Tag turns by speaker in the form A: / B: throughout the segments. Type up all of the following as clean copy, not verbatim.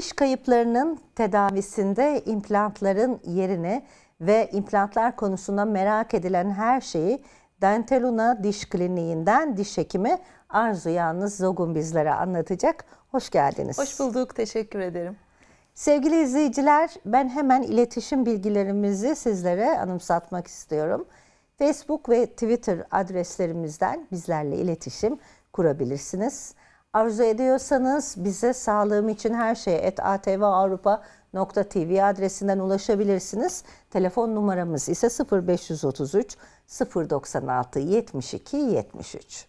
A: Diş kayıplarının tedavisinde implantların yerini ve implantlar konusunda merak edilen her şeyi Dentaluna Diş Kliniği'nden diş hekimi Arzu Yalnız Zogun bizlere anlatacak. Hoş geldiniz.
B: Hoş bulduk, teşekkür ederim.
A: Sevgili izleyiciler, ben hemen iletişim bilgilerimizi sizlere anımsatmak istiyorum. Facebook ve Twitter adreslerimizden bizlerle iletişim kurabilirsiniz. Arzu ediyorsanız bize sağlığım için her şey @atvavrupa.tv adresinden ulaşabilirsiniz. Telefon numaramız ise 0533 096 72 73.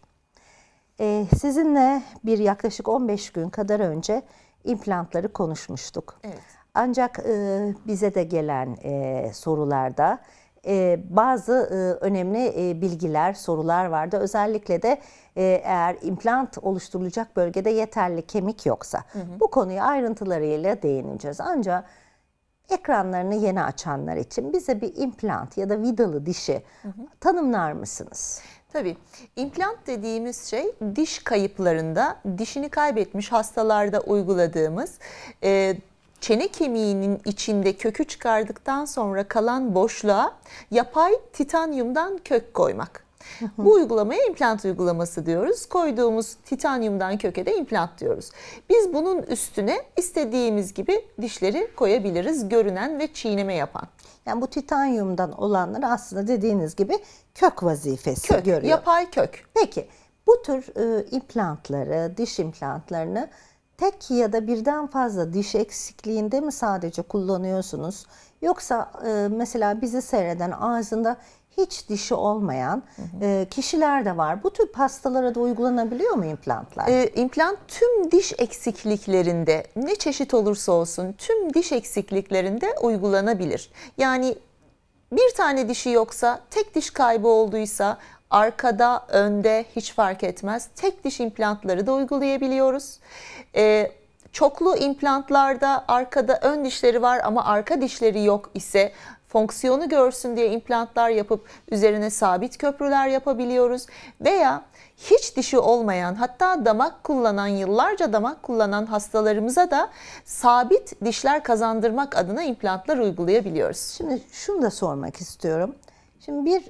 A: Sizinle yaklaşık 15 gün kadar önce implantları konuşmuştuk.
B: Evet.
A: Ancak bize de gelen sorularda bazı önemli bilgiler, sorular vardı. Özellikle de eğer implant oluşturulacak bölgede yeterli kemik yoksa. Bu konuya ayrıntılarıyla değineceğiz. Ancak ekranlarını yeni açanlar için bize bir implant ya da vidalı dişi tanımlar mısınız?
B: Tabii. İmplant dediğimiz şey diş kayıplarında, dişini kaybetmiş hastalarda uyguladığımız çene kemiğinin içinde kökü çıkardıktan sonra kalan boşluğa yapay titanyumdan kök koymak. Bu uygulamaya implant uygulaması diyoruz. Koyduğumuz titanyumdan köke de implant diyoruz. Biz bunun üstüne istediğimiz gibi dişleri koyabiliriz. Görünen ve çiğneme yapan.
A: Yani bu titanyumdan olanlar aslında dediğiniz gibi kök vazifesi görüyor.
B: Yapay kök.
A: Peki bu tür implantları, diş implantlarını tek ya da birden fazla diş eksikliğinde mi sadece kullanıyorsunuz? Yoksa mesela bizi seyreden ağzında hiç dişi olmayan kişiler de var. Bu tür hastalara da uygulanabiliyor mu implantlar?
B: İmplant tüm diş eksikliklerinde, ne çeşit olursa olsun tüm diş eksikliklerinde uygulanabilir. Yani bir tane dişi yoksa, tek diş kaybı olduysa, arkada, önde hiç fark etmez. Tek diş implantları da uygulayabiliyoruz. Çoklu implantlarda arkada ön dişleri var ama arka dişleri yok ise fonksiyonu görsün diye implantlar yapıp üzerine sabit köprüler yapabiliyoruz. Veya hiç dişi olmayan, hatta damak kullanan, yıllarca damak kullanan hastalarımıza da sabit dişler kazandırmak adına implantlar uygulayabiliyoruz.
A: Şimdi şunu da sormak istiyorum. Şimdi bir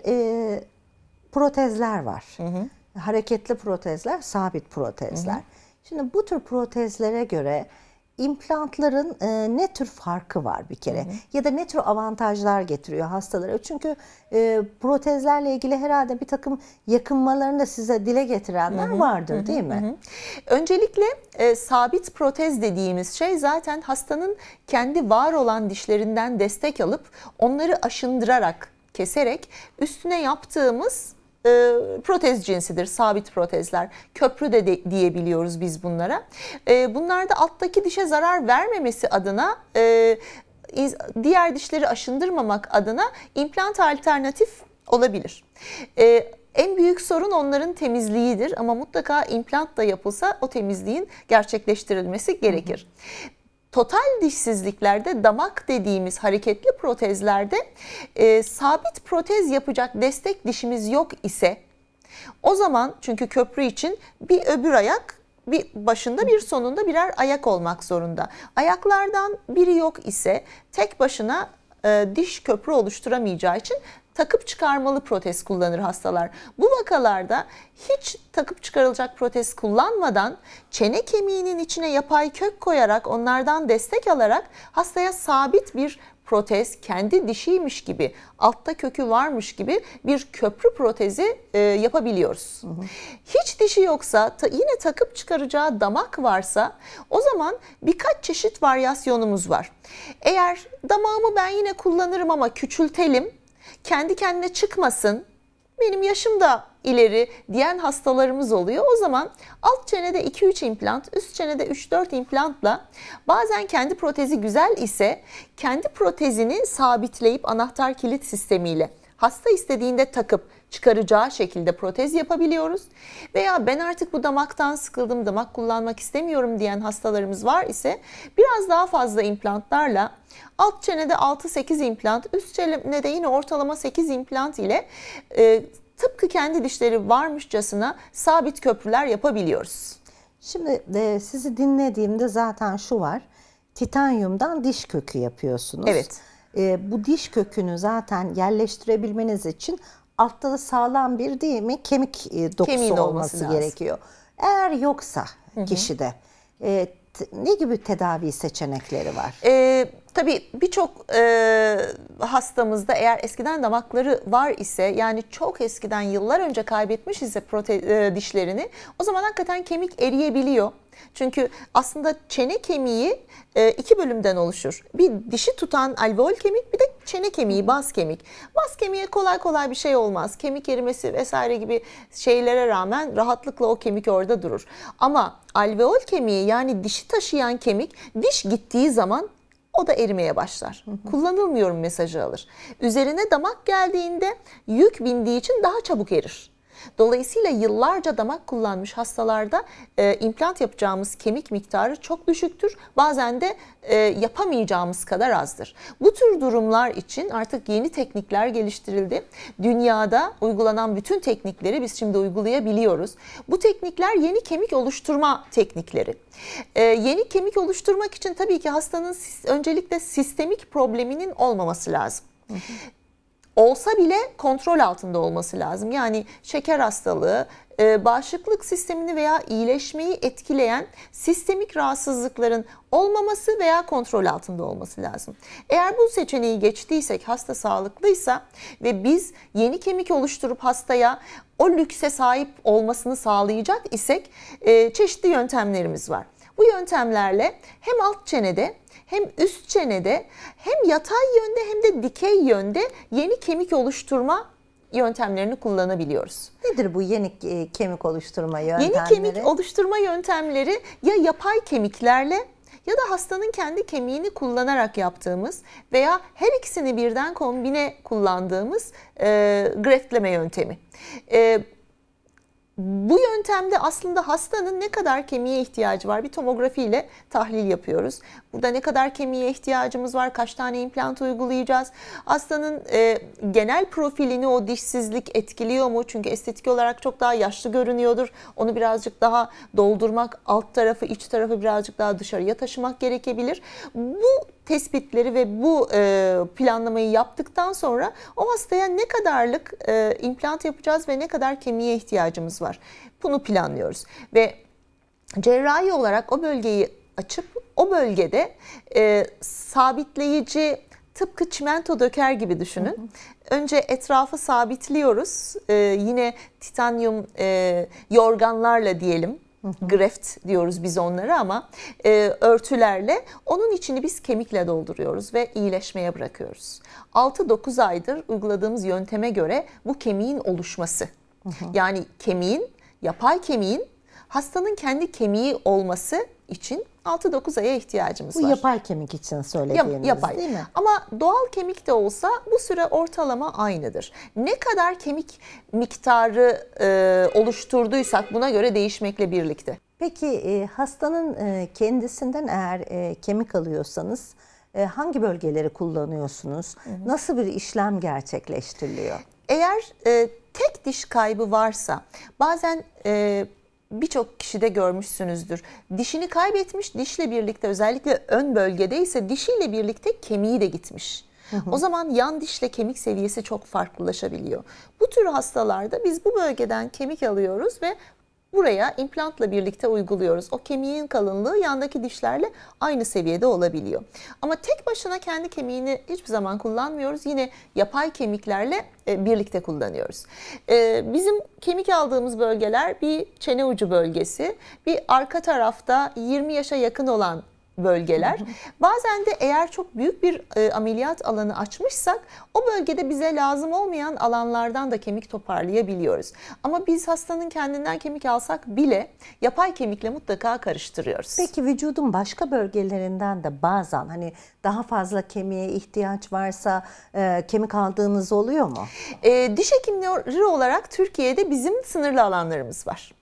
A: protezler var. Hareketli protezler, sabit protezler. Şimdi bu tür protezlere göre implantların ne tür farkı var bir kere? Ya da ne tür avantajlar getiriyor hastalara? Çünkü protezlerle ilgili herhalde bir takım yakınmalarını da size dile getirenler vardır değil mi?
B: Öncelikle sabit protez dediğimiz şey zaten hastanın kendi var olan dişlerinden destek alıp onları aşındırarak, keserek üstüne yaptığımız protez cinsidir, sabit protezler. Köprü de diyebiliyoruz biz bunlara. Bunlarda alttaki dişe zarar vermemesi adına, diğer dişleri aşındırmamak adına implant alternatif olabilir. En büyük sorun onların temizliğidir ama mutlaka implant da yapılsa o temizliğin gerçekleştirilmesi gerekir. Total dişsizliklerde, damak dediğimiz hareketli protezlerde sabit protez yapacak destek dişimiz yok ise o zaman, çünkü köprü için bir öbür ayak, bir başında bir sonunda birer ayak olmak zorunda. Ayaklardan biri yok ise tek başına diş köprü oluşturamayacağı için takıp çıkarmalı protez kullanır hastalar. Bu vakalarda hiç takıp çıkarılacak protez kullanmadan çene kemiğinin içine yapay kök koyarak, onlardan destek alarak hastaya sabit bir protez, kendi dişiymiş gibi, altta kökü varmış gibi bir köprü protezi yapabiliyoruz. Hiç dişi yoksa, yine takıp çıkaracağı damak varsa o zaman birkaç çeşit varyasyonumuz var. Eğer damağımı ben yine kullanırım ama küçültelim, kendi kendine çıkmasın, benim yaşım da ileri diyen hastalarımız oluyor. O zaman alt çenede 2-3 implant, üst çenede 3-4 implantla, bazen kendi protezi güzel ise kendi protezini sabitleyip anahtar kilit sistemiyle hasta istediğinde takıp çıkaracağı şekilde protez yapabiliyoruz. Veya ben artık bu damaktan sıkıldım, damak kullanmak istemiyorum diyen hastalarımız var ise biraz daha fazla implantlarla, alt çenede 6-8 implant, üst çenede yine ortalama 8 implant ile tıpkı kendi dişleri varmışçasına sabit köprüler yapabiliyoruz.
A: Şimdi sizi dinlediğimde zaten şu var. Titanyumdan diş kökü yapıyorsunuz.
B: Evet.
A: Bu diş kökünü zaten yerleştirebilmeniz için altta da sağlam bir, değil mi, kemik dokusu
B: Kemiğin olması
A: olması
B: lazım.
A: gerekiyor. Eğer yoksa kişide ne gibi tedavi seçenekleri var?
B: Tabii birçok hastamızda eğer eskiden damakları var ise, yani çok eskiden yıllar önce kaybetmiş ise dişlerini, o zaman hakikaten kemik eriyebiliyor. Çünkü aslında çene kemiği iki bölümden oluşur. Bir dişi tutan alveol kemik, bir de çene kemiği, baz kemik. Baz kemiğe kolay kolay bir şey olmaz. Kemik erimesi vesaire gibi şeylere rağmen rahatlıkla o kemik orada durur. Ama alveol kemiği, yani dişi taşıyan kemik, diş gittiği zaman o da erimeye başlar. Kullanılmıyorum mesajı alır. Üzerine damak geldiğinde yük bindiği için daha çabuk erir. Dolayısıyla yıllarca damak kullanmış hastalarda implant yapacağımız kemik miktarı çok düşüktür. Bazen de yapamayacağımız kadar azdır. Bu tür durumlar için artık yeni teknikler geliştirildi. Dünyada uygulanan bütün teknikleri biz şimdi uygulayabiliyoruz. Bu teknikler yeni kemik oluşturma teknikleri. Yeni kemik oluşturmak için tabii ki hastanın öncelikle sistemik probleminin olmaması lazım. Olsa bile kontrol altında olması lazım. Yani şeker hastalığı, bağışıklık sistemini veya iyileşmeyi etkileyen sistemik rahatsızlıkların olmaması veya kontrol altında olması lazım. Eğer bu seçeneği geçtiysek, hasta sağlıklıysa ve biz yeni kemik oluşturup hastaya o lükse sahip olmasını sağlayacak isek çeşitli yöntemlerimiz var. Bu yöntemlerle hem alt çenede hem üst çenede hem yatay yönde hem de dikey yönde yeni kemik oluşturma yöntemlerini kullanabiliyoruz.
A: Nedir bu yeni kemik oluşturma yöntemleri?
B: Yeni kemik oluşturma yöntemleri ya yapay kemiklerle ya da hastanın kendi kemiğini kullanarak yaptığımız veya her ikisini birden kombine kullandığımız greftleme yöntemi. Bu yöntemde aslında hastanın ne kadar kemiğe ihtiyacı var, bir tomografi ile tahlil yapıyoruz. Burada ne kadar kemiğe ihtiyacımız var, kaç tane implant uygulayacağız, hastanın genel profilini o dişsizlik etkiliyor mu? Çünkü estetik olarak çok daha yaşlı görünüyordur. Onu birazcık daha doldurmak, alt tarafı, iç tarafı birazcık daha dışarıya taşımak gerekebilir. Bu tespitleri ve bu planlamayı yaptıktan sonra o hastaya ne kadarlık implant yapacağız ve ne kadar kemiğe ihtiyacımız var, bunu planlıyoruz. Ve cerrahi olarak o bölgeyi açıp o bölgede sabitleyici, tıpkı çimento döker gibi düşünün. Önce etrafı sabitliyoruz. Yine titanyum yorganlarla diyelim. Graft diyoruz biz onlara ama örtülerle onun içini biz kemikle dolduruyoruz ve iyileşmeye bırakıyoruz. 6-9 aydır uyguladığımız yönteme göre bu kemiğin oluşması, yani kemiğin, yapay kemiğin hastanın kendi kemiği olması için 6-9 aya ihtiyacımız var.
A: Bu yapay kemik için söylediğiniz
B: yapay.
A: Değil mi?
B: Ama doğal kemik de olsa bu süre ortalama aynıdır. Ne kadar kemik miktarı oluşturduysak buna göre değişmekle birlikte.
A: Peki hastanın kendisinden eğer kemik alıyorsanız hangi bölgeleri kullanıyorsunuz? Nasıl bir işlem gerçekleştiriliyor?
B: Eğer tek diş kaybı varsa bazen birçok kişide görmüşsünüzdür. Dişini kaybetmiş, dişle birlikte özellikle ön bölgede ise dişiyle birlikte kemiği de gitmiş. O zaman yan dişle kemik seviyesi çok farklılaşabiliyor. Bu tür hastalarda biz bu bölgeden kemik alıyoruz ve buraya implantla birlikte uyguluyoruz. O kemiğin kalınlığı yandaki dişlerle aynı seviyede olabiliyor. Ama tek başına kendi kemiğini hiçbir zaman kullanmıyoruz. Yine yapay kemiklerle birlikte kullanıyoruz. Bizim kemik aldığımız bölgeler bir çene ucu bölgesi, bir arka tarafta 20 yaşa yakın olan bölgeler. Bazen de eğer çok büyük bir ameliyat alanı açmışsak o bölgede bize lazım olmayan alanlardan da kemik toparlayabiliyoruz. Ama biz hastanın kendinden kemik alsak bile yapay kemikle mutlaka karıştırıyoruz.
A: Peki vücudun başka bölgelerinden de bazen hani daha fazla kemiğe ihtiyaç varsa kemik aldığınız oluyor mu?
B: Diş hekimleri olarak Türkiye'de bizim sınırlı alanlarımız var.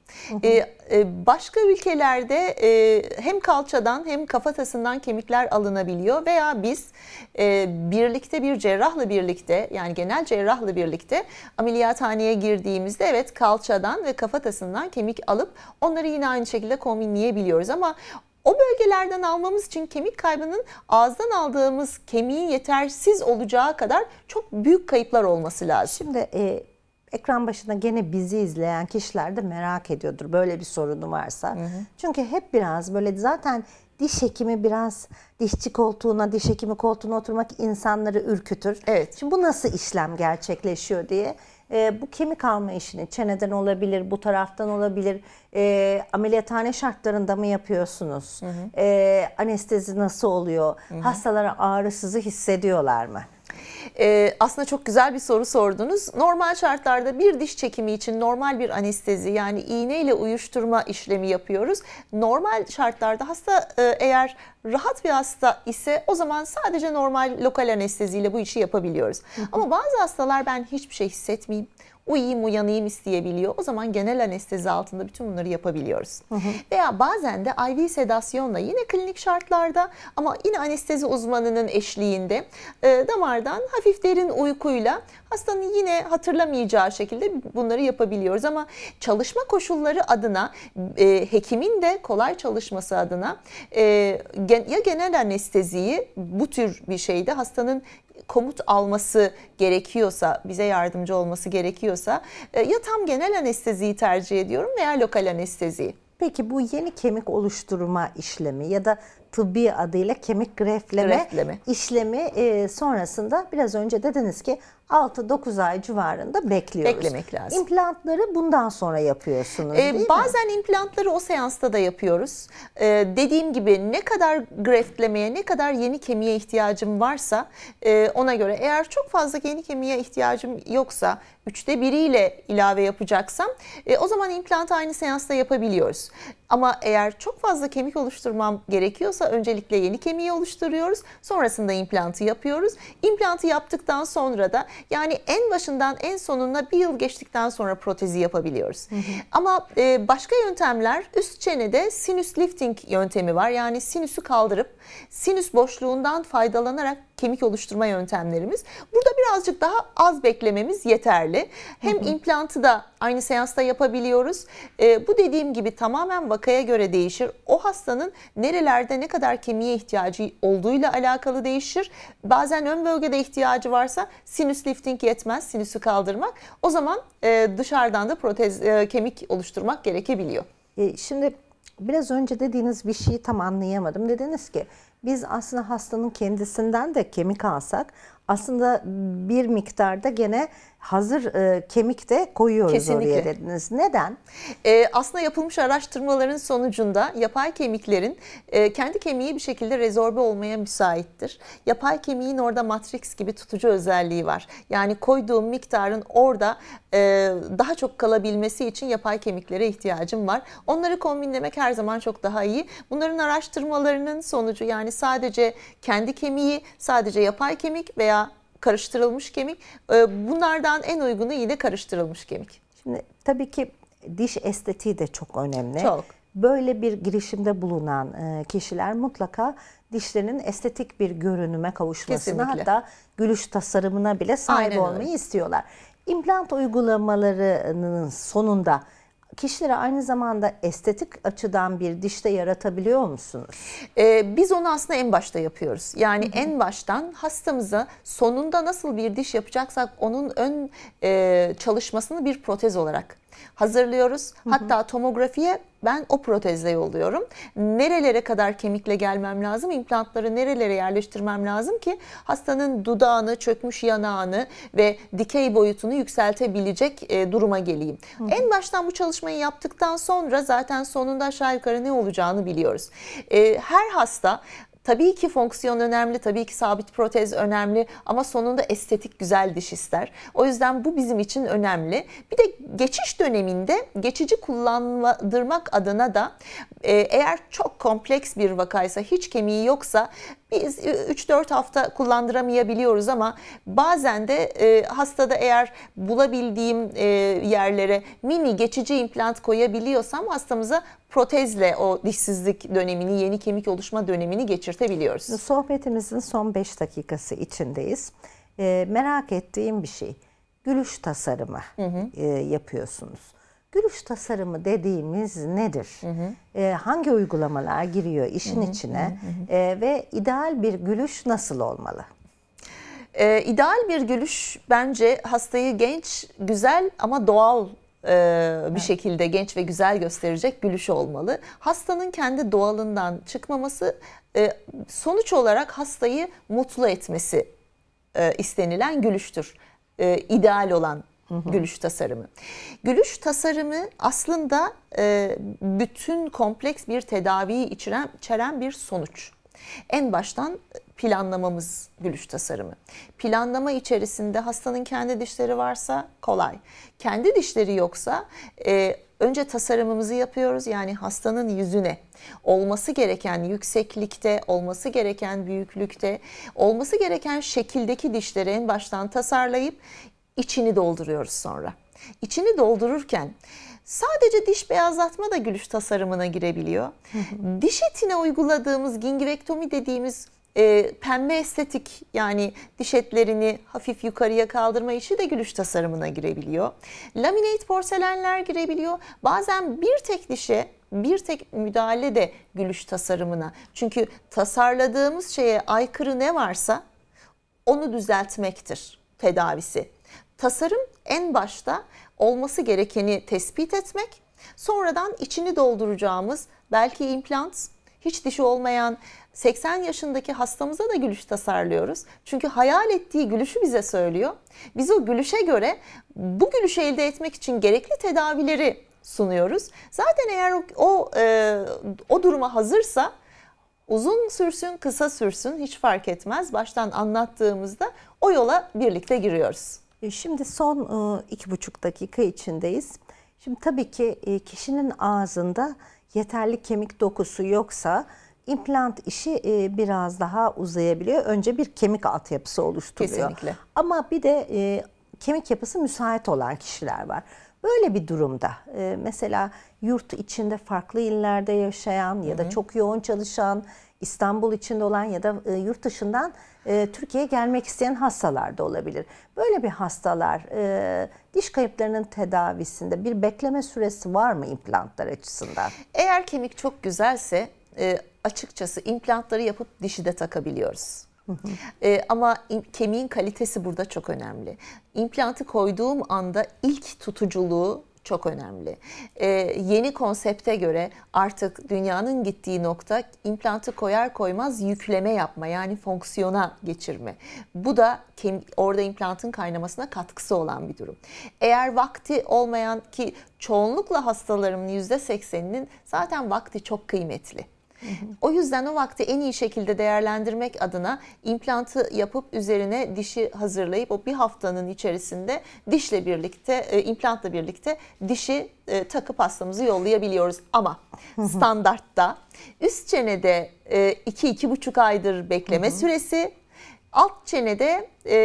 B: Başka ülkelerde hem kalçadan hem kafatasından kemikler alınabiliyor veya biz birlikte bir cerrahla birlikte, yani genel cerrahla birlikte ameliyathaneye girdiğimizde evet kalçadan ve kafatasından kemik alıp onları yine aynı şekilde kombinleyebiliyoruz ama O bölgelerden almamız için kemik kaybının ağızdan aldığımız kemiğin yetersiz olacağı kadar çok büyük kayıplar olması lazım.
A: Şimdi ekran başında gene bizi izleyen kişiler de merak ediyordur böyle bir sorunu varsa. Çünkü hep biraz böyle zaten diş hekimi biraz dişçi koltuğuna, diş hekimi koltuğuna oturmak insanları ürkütür.
B: Evet.
A: Şimdi bu nasıl işlem gerçekleşiyor diye. Bu kemik alma işini çeneden olabilir, bu taraftan olabilir. Ameliyathane şartlarında mı yapıyorsunuz? Anestezi nasıl oluyor? Hastalara ağrısızı hissediyorlar mı?
B: Aslında çok güzel bir soru sordunuz. Normal şartlarda bir diş çekimi için normal bir anestezi, yani iğneyle uyuşturma işlemi yapıyoruz. Normal şartlarda hasta eğer rahat bir hasta ise o zaman sadece normal lokal anesteziyle bu işi yapabiliyoruz. Ama bazı hastalar ben hiçbir şey hissetmeyeyim, uyuyayım uyanayım isteyebiliyor. O zaman genel anestezi altında bütün bunları yapabiliyoruz. Veya bazen de IV sedasyonla yine klinik şartlarda ama yine anestezi uzmanının eşliğinde damardan hafif derin uykuyla hastanın yine hatırlamayacağı şekilde bunları yapabiliyoruz. Ama çalışma koşulları adına, hekimin de kolay çalışması adına ya genel anesteziyi bu tür bir şeyde hastanın komut alması gerekiyorsa, bize yardımcı olması gerekiyorsa ya tam genel anesteziyi tercih ediyorum veya lokal anesteziyi.
A: Peki bu yeni kemik oluşturma işlemi ya da tıbbi adıyla kemik grefleme işlemi sonrasında biraz önce dediniz ki 6-9 ay civarında bekliyoruz.
B: Beklemek lazım.
A: İmplantları bundan sonra yapıyorsunuz değil mi?
B: Bazen implantları o seansta da yapıyoruz. Dediğim gibi ne kadar greftlemeye, ne kadar yeni kemiğe ihtiyacım varsa ona göre, eğer çok fazla yeni kemiğe ihtiyacım yoksa 1/3'ile ilave yapacaksam o zaman implantı aynı seansta yapabiliyoruz. Ama eğer çok fazla kemik oluşturmam gerekiyorsa öncelikle yeni kemiği oluşturuyoruz. Sonrasında implantı yapıyoruz. İmplantı yaptıktan sonra da, yani en başından en sonuna 1 yıl geçtikten sonra protezi yapabiliyoruz. Ama başka yöntemler, üst çenede sinüs lifting yöntemi var. Yani sinüsü kaldırıp sinüs boşluğundan faydalanarak kemik oluşturma yöntemlerimiz. Burada birazcık daha az beklememiz yeterli. Hem implantı da aynı seansta yapabiliyoruz. Bu dediğim gibi tamamen vakaya göre değişir. O hastanın nerelerde ne kadar kemiğe ihtiyacı olduğuyla alakalı değişir. Bazen ön bölgede ihtiyacı varsa sinüs lifting yetmez, sinüsü kaldırmak. O zaman dışarıdan da protez kemik oluşturmak gerekebiliyor.
A: Şimdi biraz önce dediğiniz bir şeyi tam anlayamadım. Dediniz ki biz aslında hastanın kendisinden de kemik alsak aslında bir miktarda gene hazır kemik de koyuyoruz. Kesinlikle. Oraya dediniz. Neden?
B: Aslında yapılmış araştırmaların sonucunda yapay kemiklerin kendi kemiği bir şekilde rezorbe olmaya müsaittir. Yapay kemiğin orada matrix gibi tutucu özelliği var. Yani koyduğum miktarın orada daha çok kalabilmesi için yapay kemiklere ihtiyacım var. Onları kombinlemek her zaman çok daha iyi. Bunların araştırmalarının sonucu, yani sadece kendi kemiği, sadece yapay kemik veya karıştırılmış kemik, bunlardan en uygunu yine karıştırılmış kemik.
A: Şimdi tabii ki diş estetiği de çok önemli.
B: Çok.
A: Böyle bir girişimde bulunan kişiler mutlaka dişlerinin estetik bir görünüme kavuşmasına,
B: kesinlikle,
A: hatta gülüş tasarımına bile sahip olmayı istiyorlar. İmplant uygulamalarının sonunda kişilere aynı zamanda estetik açıdan bir diş de yaratabiliyor musunuz?
B: Biz onu aslında en başta yapıyoruz. Yani en baştan hastamıza sonunda nasıl bir diş yapacaksak onun ön çalışmasını bir protez olarak hazırlıyoruz. Hatta tomografiye ben o protezle yolluyorum. Nerelere kadar kemikle gelmem lazım, implantları nerelere yerleştirmem lazım ki hastanın dudağını, çökmüş yanağını ve dikey boyutunu yükseltebilecek duruma geleyim. En baştan bu çalışmayı yaptıktan sonra zaten sonunda aşağı yukarı ne olacağını biliyoruz. Her hasta, tabii ki fonksiyon önemli, tabii ki sabit protez önemli ama sonunda estetik güzel diş ister. O yüzden bu bizim için önemli. Bir de geçiş döneminde geçici kullandırmak adına da eğer çok kompleks bir vakaysa, hiç kemiği yoksa biz 3-4 hafta kullandıramayabiliyoruz ama bazen de hastada eğer bulabildiğim yerlere mini geçici implant koyabiliyorsam hastamıza protezle o dişsizlik dönemini, yeni kemik oluşma dönemini geçirtebiliyoruz.
A: Sohbetimizin son 5 dakikası içindeyiz. Merak ettiğim bir şey. Gülüş tasarımı yapıyorsunuz. Gülüş tasarımı dediğimiz nedir? Hangi uygulamalar giriyor işin içine? Ve ideal bir gülüş nasıl olmalı?
B: İdeal bir gülüş bence hastayı genç, güzel ama doğal bir şekilde genç ve güzel gösterecek gülüş olmalı. Hastanın kendi doğalından çıkmaması, sonuç olarak hastayı mutlu etmesi istenilen gülüştür. İdeal olan gülüş tasarımı. Gülüş tasarımı aslında bütün kompleks bir tedaviyi içeren bir sonuç. En baştan planlamamız gülüş tasarımı. Planlama içerisinde hastanın kendi dişleri varsa kolay. Kendi dişleri yoksa önce tasarımımızı yapıyoruz. Yani hastanın yüzüne olması gereken yükseklikte, olması gereken büyüklükte, olması gereken şekildeki dişleri en baştan tasarlayıp içini dolduruyoruz sonra. İçini doldururken sadece diş beyazlatma da gülüş tasarımına girebiliyor. Diş etine uyguladığımız gingivektomi dediğimiz pembe estetik, yani diş etlerini hafif yukarıya kaldırma işi de gülüş tasarımına girebiliyor. Laminate porselenler girebiliyor. Bazen bir tek dişe bir tek müdahale de gülüş tasarımına. Çünkü tasarladığımız şeye aykırı ne varsa onu düzeltmektir tedavisi. Tasarım en başta olması gerekeni tespit etmek, sonradan içini dolduracağımız belki implant, hiç dişi olmayan 80 yaşındaki hastamıza da gülüş tasarlıyoruz. Çünkü hayal ettiği gülüşü bize söylüyor. Biz o gülüşe göre bu gülüşü elde etmek için gerekli tedavileri sunuyoruz. Zaten eğer o duruma hazırsa, uzun sürsün, kısa sürsün hiç fark etmez. Baştan anlattığımızda o yola birlikte giriyoruz.
A: Şimdi son 2,5 dakika içindeyiz. Şimdi tabii ki kişinin ağzında yeterli kemik dokusu yoksa implant işi biraz daha uzayabiliyor. Önce bir kemik altyapısı oluşturuyor.
B: Kesinlikle.
A: Ama bir de kemik yapısı müsait olan kişiler var. Böyle bir durumda mesela yurt içinde farklı illerde yaşayan ya da çok yoğun çalışan, İstanbul içinde olan ya da yurt dışından Türkiye'ye gelmek isteyen hastalar da olabilir. Böyle bir hastalar diş kayıplarının tedavisinde bir bekleme süresi var mı implantlar açısından?
B: Eğer kemik çok güzelse açıkçası implantları yapıp dişi de takabiliyoruz. Ama kemiğin kalitesi burada çok önemli. İmplantı koyduğum anda ilk tutuculuğu çok önemli. Yeni konsepte göre artık dünyanın gittiği nokta implantı koyar koymaz yükleme yapma, yani fonksiyona geçirme. Bu da orada implantın kaynamasına katkısı olan bir durum. Eğer vakti olmayan, ki çoğunlukla hastalarımın %80'inin zaten vakti çok kıymetli. O yüzden o vakti en iyi şekilde değerlendirmek adına implantı yapıp üzerine dişi hazırlayıp o bir haftanın içerisinde dişle birlikte, implantla birlikte dişi takıp hastamızı yollayabiliyoruz. Ama standartta üst çenede 2-2,5 aydır bekleme süresi, alt çenede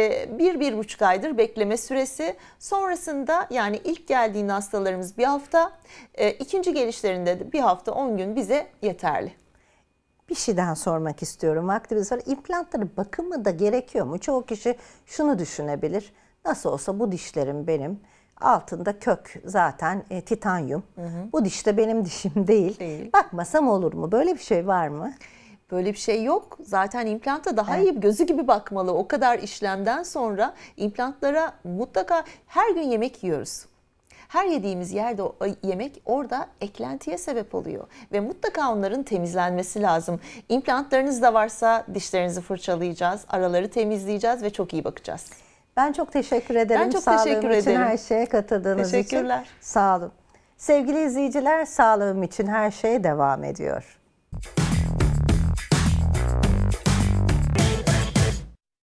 B: 1-1,5 aydır bekleme süresi. Sonrasında, yani ilk geldiğinde hastalarımız bir hafta, ikinci gelişlerinde de bir hafta 10 gün bize yeterli.
A: Bir şeyden sormak istiyorum. Vaktimiz var. İmplantların bakımı da gerekiyor mu? Çoğu kişi şunu düşünebilir. Nasıl olsa bu dişlerim benim. Altında kök zaten titanyum. Bu diş de benim dişim değil. Bakmasam olur mu? Böyle bir şey var mı?
B: Böyle bir şey yok. Zaten implanta daha iyi gözü gibi bakmalı. O kadar işlemden sonra implantlara mutlaka her gün yemek yiyoruz. Her yediğimiz yerde o yemek orada eklentiye sebep oluyor. Ve mutlaka onların temizlenmesi lazım. İmplantlarınız da varsa dişlerinizi fırçalayacağız, araları temizleyeceğiz ve çok iyi bakacağız.
A: Ben çok teşekkür ederim.
B: Ben çok teşekkür ederim.
A: Için, her şeye katıldığınız için.
B: Teşekkürler.
A: Sağ olun. Sevgili izleyiciler, sağlığım için her şeye devam ediyor.